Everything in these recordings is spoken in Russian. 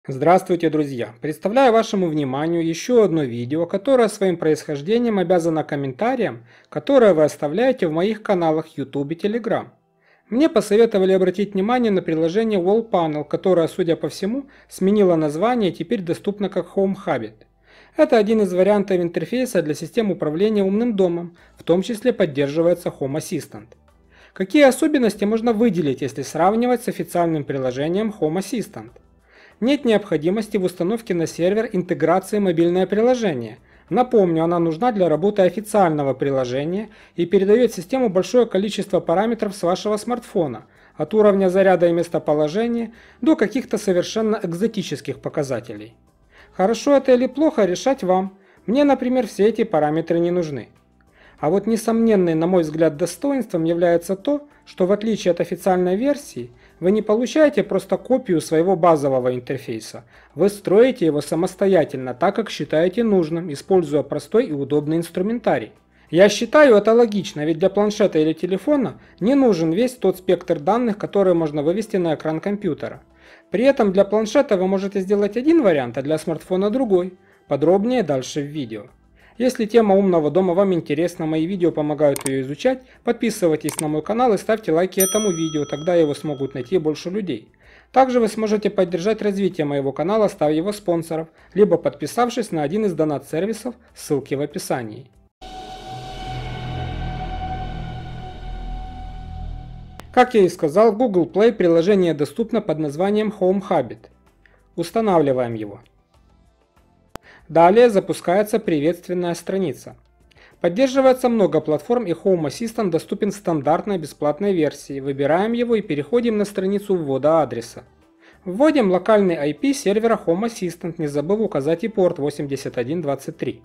Здравствуйте, друзья! Представляю вашему вниманию еще одно видео, которое своим происхождением обязано комментариям, которые вы оставляете в моих каналах YouTube и Telegram. Мне посоветовали обратить внимание на приложение Wall Panel, которое, судя по всему, сменило название и теперь доступно как Home Habit. Это один из вариантов интерфейса для систем управления умным домом, в том числе поддерживается Home Assistant. Какие особенности можно выделить, если сравнивать с официальным приложением Home Assistant? Нет необходимости в установке на сервер интеграции мобильное приложение. Напомню, она нужна для работы официального приложения и передает в систему большое количество параметров с вашего смартфона, от уровня заряда и местоположения до каких-то совершенно экзотических показателей. Хорошо это или плохо решать вам. Мне, например, все эти параметры не нужны. А вот несомненным, на мой взгляд, достоинством является то, что в отличие от официальной версии, вы не получаете просто копию своего базового интерфейса, вы строите его самостоятельно, так как считаете нужным, используя простой и удобный инструментарий. Я считаю это логично, ведь для планшета или телефона не нужен весь тот спектр данных, который можно вывести на экран компьютера. При этом для планшета вы можете сделать один вариант, а для смартфона другой. Подробнее дальше в видео. Если тема умного дома вам интересна, мои видео помогают ее изучать, подписывайтесь на мой канал и ставьте лайки этому видео, тогда его смогут найти больше людей. Также вы сможете поддержать развитие моего канала, став его спонсором, либо подписавшись на один из донат-сервисов, ссылки в описании. Как я и сказал, в Google Play приложение доступно под названием Home Habit. Устанавливаем его. Далее запускается приветственная страница. Поддерживается много платформ и Home Assistant доступен в стандартной бесплатной версии. Выбираем его и переходим на страницу ввода адреса. Вводим локальный IP сервера Home Assistant, не забыв указать и порт 8123.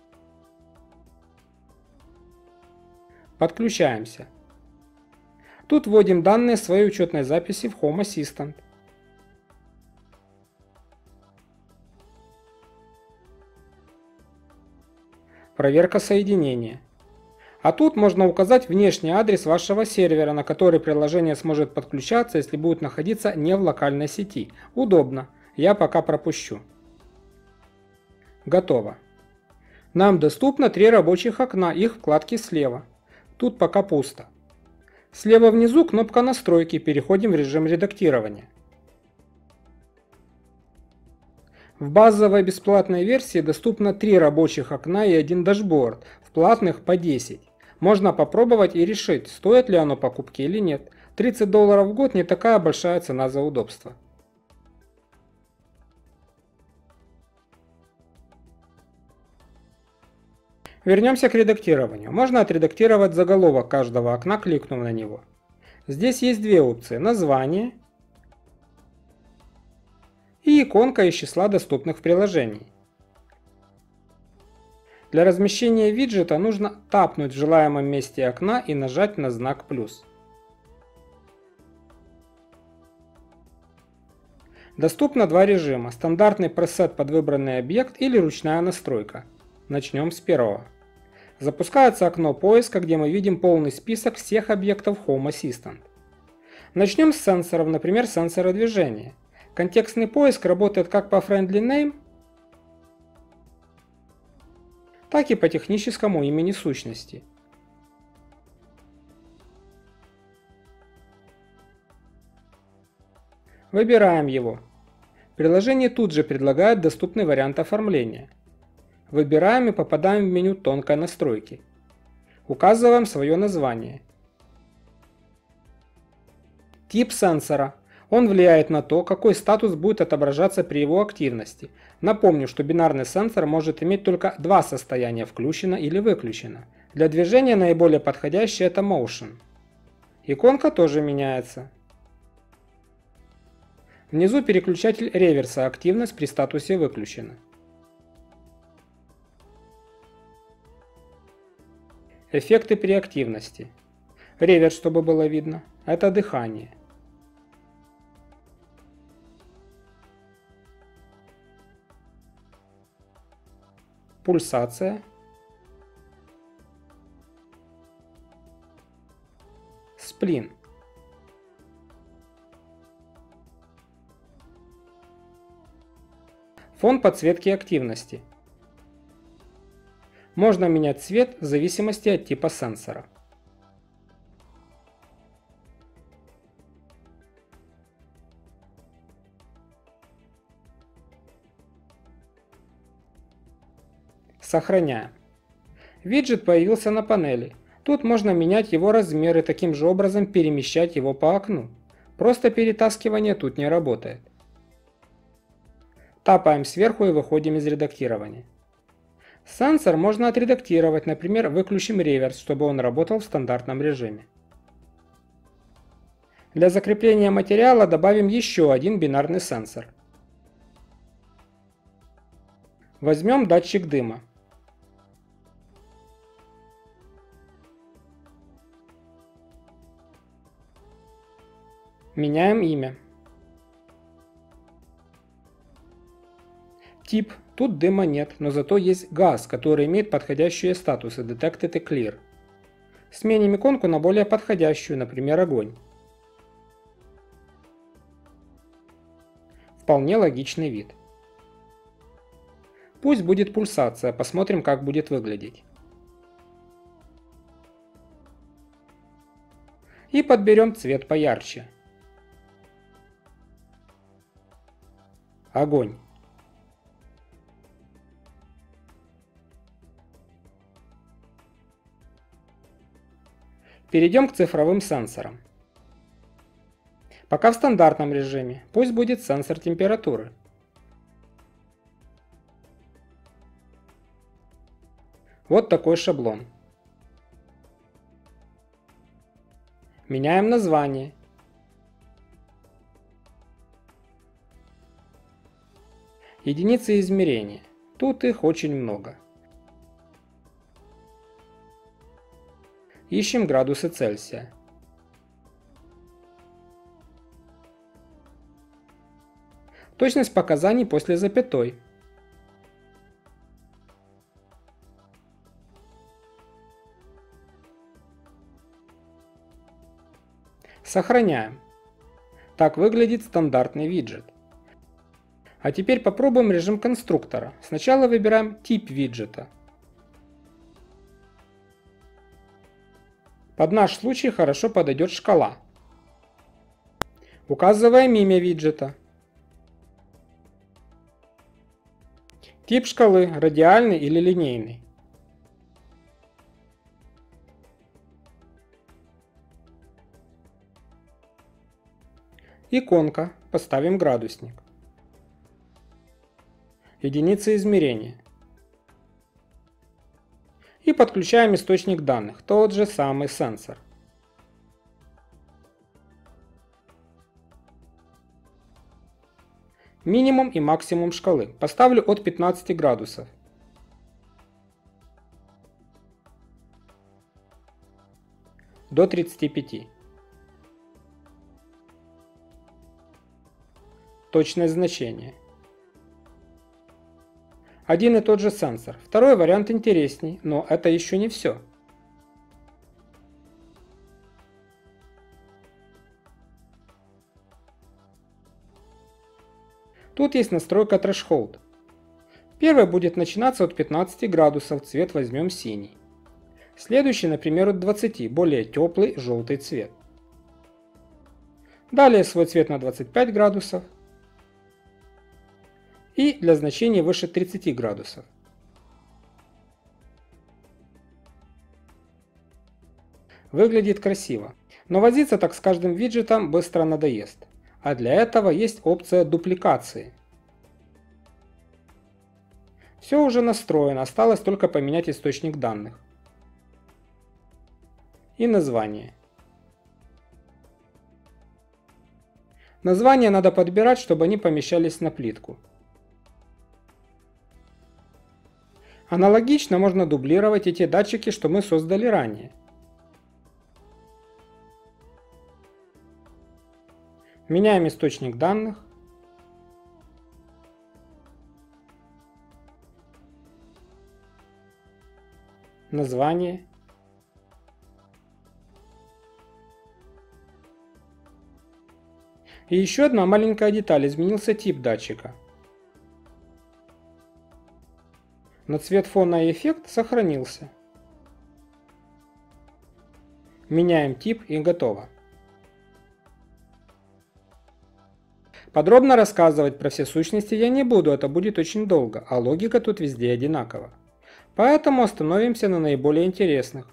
Подключаемся. Тут вводим данные своей учетной записи в Home Assistant. Проверка соединения. А тут можно указать внешний адрес вашего сервера, на который приложение сможет подключаться, если будет находиться не в локальной сети. Удобно. Я пока пропущу. Готово. Нам доступно 3 рабочих окна, их вкладки слева. Тут пока пусто. Слева внизу кнопка настройки, переходим в режим редактирования. В базовой бесплатной версии доступно 3 рабочих окна и 1 дашборд, в платных по 10. Можно попробовать и решить, стоит ли оно покупки или нет. $30 в год не такая большая цена за удобство. Вернемся к редактированию. Можно отредактировать заголовок каждого окна, кликнув на него. Здесь есть две опции: название и иконка из числа доступных приложений. Для размещения виджета нужно тапнуть в желаемом месте окна и нажать на знак плюс. Доступно два режима: стандартный пресет под выбранный объект или ручная настройка. Начнем с первого. Запускается окно поиска, где мы видим полный список всех объектов Home Assistant. Начнем с сенсоров, например, сенсора движения. Контекстный поиск работает как по Friendly Name, так и по техническому имени сущности. Выбираем его. Приложение тут же предлагает доступный вариант оформления. Выбираем и попадаем в меню тонкой настройки. Указываем свое название. Тип сенсора. Он влияет на то, какой статус будет отображаться при его активности. Напомню, что бинарный сенсор может иметь только два состояния: включено или выключено. Для движения наиболее подходящее это Motion. Иконка тоже меняется. Внизу переключатель реверса, активность при статусе выключена. Эффекты при активности. Реверс, чтобы было видно, это дыхание. Пульсация. Сплин. Фон подсветки активности. Можно менять цвет в зависимости от типа сенсора. Сохраняем. Виджет появился на панели. Тут можно менять его размер и таким же образом перемещать его по окну. Просто перетаскивание тут не работает. Тапаем сверху и выходим из редактирования. Сенсор можно отредактировать, например, выключим реверс, чтобы он работал в стандартном режиме. Для закрепления материала добавим еще один бинарный сенсор. Возьмем датчик дыма. Меняем имя. Тип. Тут дыма нет, но зато есть газ, который имеет подходящие статусы Detected и Clear. Сменим иконку на более подходящую, например, огонь. Вполне логичный вид. Пусть будет пульсация, посмотрим, как будет выглядеть. И подберем цвет поярче. Огонь. Перейдем к цифровым сенсорам. Пока в стандартном режиме, пусть будет сенсор температуры. Вот такой шаблон. Меняем название. Единицы измерения. Тут их очень много. Ищем градусы Цельсия. Точность показаний после запятой. Сохраняем. Так выглядит стандартный виджет. А теперь попробуем режим конструктора. Сначала выбираем тип виджета. Под наш случай хорошо подойдет шкала. Указываем имя виджета. Тип шкалы – радиальный или линейный. Иконка. Поставим градусник. Единицы измерения. И подключаем источник данных, тот же самый сенсор. Минимум и максимум шкалы. Поставлю от 15 градусов. До 35. Точное значение. Один и тот же сенсор. Второй вариант интересней, но это еще не все. Тут есть настройка Threshold. Первый будет начинаться от 15 градусов, цвет возьмем синий. Следующий, например, от 20, более теплый желтый цвет. Далее свой цвет на 25 градусов. И для значений выше 30 градусов. Выглядит красиво, но возиться так с каждым виджетом быстро надоест. А для этого есть опция дупликации. Все уже настроено, осталось только поменять источник данных. И название. Названия надо подбирать, чтобы они помещались на плитку. Аналогично можно дублировать и те датчики, что мы создали ранее. Меняем источник данных. Название. И еще одна маленькая деталь, изменился тип датчика. но цвет фона и эффект сохранился. Меняем тип и готово. Подробно рассказывать про все сущности я не буду, это будет очень долго, а логика тут везде одинакова. Поэтому остановимся на наиболее интересных.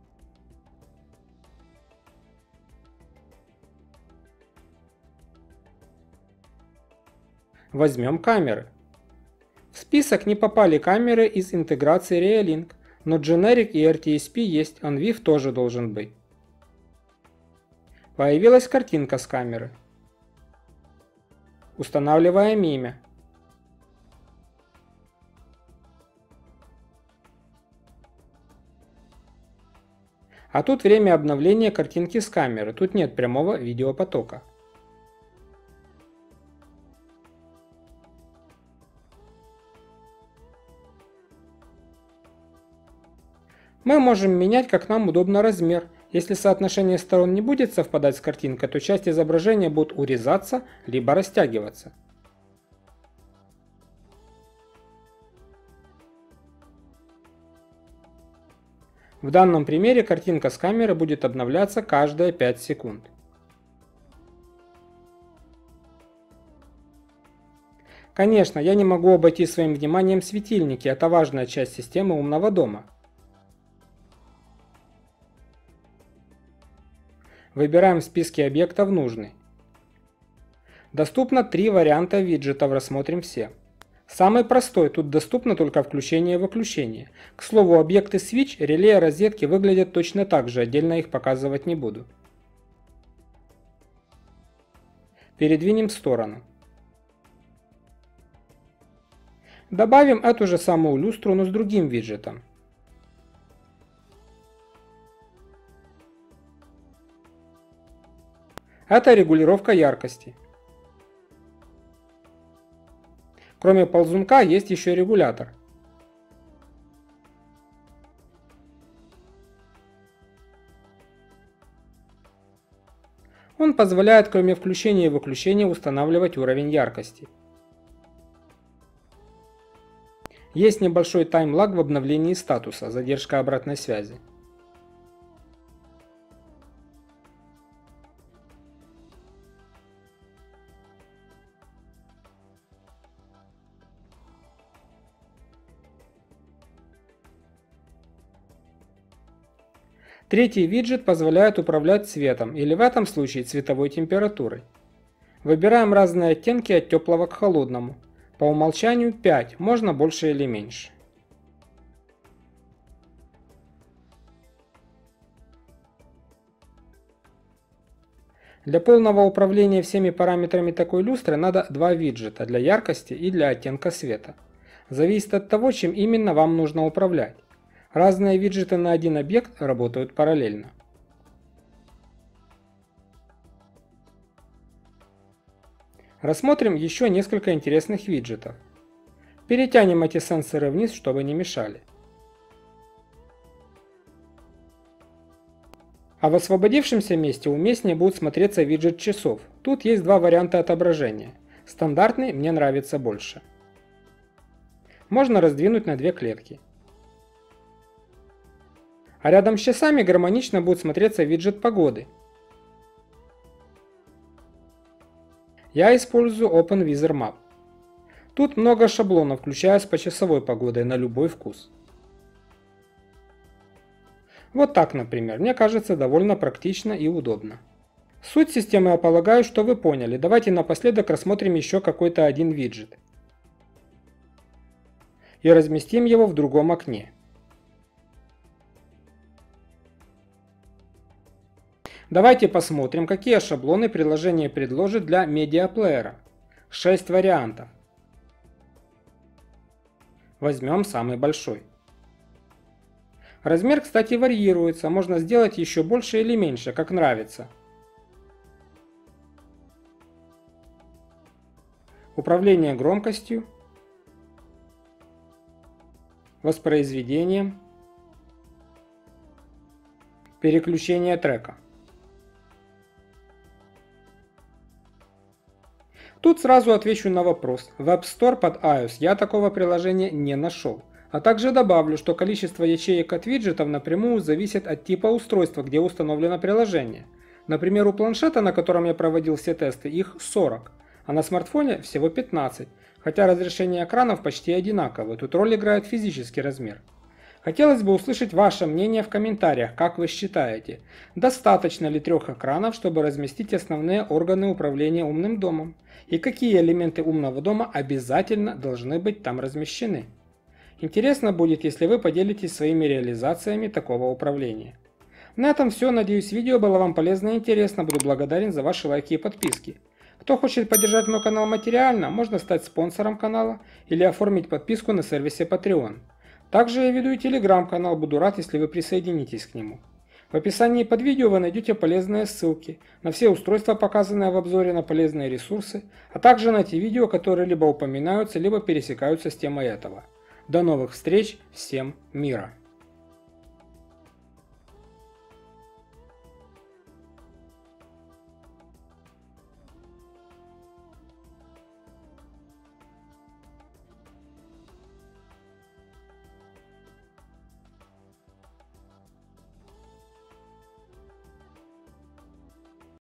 Возьмем камеры. В список не попали камеры из интеграции Reolink, но Generic и RTSP есть, OnVIF тоже должен быть. Появилась картинка с камеры. Устанавливаем имя. А тут время обновления картинки с камеры, тут нет прямого видеопотока. Мы можем менять как нам удобно размер. Если соотношение сторон не будет совпадать с картинкой, то часть изображения будет урезаться, либо растягиваться. В данном примере картинка с камеры будет обновляться каждые 5 секунд. Конечно, я не могу обойти своим вниманием светильники, это важная часть системы умного дома. Выбираем в списке объектов нужный. Доступно 3 варианта виджетов, рассмотрим все. Самый простой, тут доступно только включение и выключение. К слову, объекты Switch, реле и розетки выглядят точно так же, отдельно их показывать не буду. Передвинем в сторону. Добавим эту же самую люстру, но с другим виджетом. Это регулировка яркости. Кроме ползунка есть еще регулятор. Он позволяет, кроме включения и выключения, устанавливать уровень яркости. Есть небольшой таймлаг в обновлении статуса, задержка обратной связи. Третий виджет позволяет управлять цветом, или в этом случае цветовой температурой. Выбираем разные оттенки от теплого к холодному. По умолчанию 5, можно больше или меньше. Для полного управления всеми параметрами такой люстры надо 2 виджета для яркости и для оттенка света. Зависит от того, чем именно вам нужно управлять. Разные виджеты на один объект работают параллельно. Рассмотрим еще несколько интересных виджетов. Перетянем эти сенсоры вниз, чтобы не мешали. А в освободившемся месте уместнее будет смотреться виджет часов. Тут есть 2 варианта отображения. Стандартный мне нравится больше. Можно раздвинуть на 2 клетки. А рядом с часами гармонично будет смотреться виджет погоды. Я использую OpenWeather Map. Тут много шаблонов, включая с почасовой погодой на любой вкус. Вот так, например, мне кажется довольно практично и удобно. Суть системы я полагаю, что вы поняли. Давайте напоследок рассмотрим еще какой-то один виджет. И разместим его в другом окне. Давайте посмотрим, какие шаблоны приложение предложит для медиаплеера. 6 вариантов. Возьмем самый большой. Размер, кстати, варьируется, можно сделать еще больше или меньше, как нравится. Управление громкостью, воспроизведением, переключение трека. Тут сразу отвечу на вопрос. В App Store под iOS я такого приложения не нашел. А также добавлю, что количество ячеек от виджетов напрямую зависит от типа устройства, где установлено приложение. Например, у планшета, на котором я проводил все тесты, их 40, а на смартфоне всего 15, хотя разрешение экранов почти одинаковое, тут роль играет физический размер. Хотелось бы услышать ваше мнение в комментариях, как вы считаете, достаточно ли 3 экранов, чтобы разместить основные органы управления умным домом, и какие элементы умного дома обязательно должны быть там размещены. Интересно будет, если вы поделитесь своими реализациями такого управления. На этом все, надеюсь, видео было вам полезно и интересно, буду благодарен за ваши лайки и подписки. Кто хочет поддержать мой канал материально, можно стать спонсором канала или оформить подписку на сервисе Patreon. Также я веду и телеграм-канал, буду рад, если вы присоединитесь к нему. В описании под видео вы найдете полезные ссылки на все устройства, показанные в обзоре, на полезные ресурсы, а также на те видео, которые либо упоминаются, либо пересекаются с темой этого. До новых встреч, всем мира!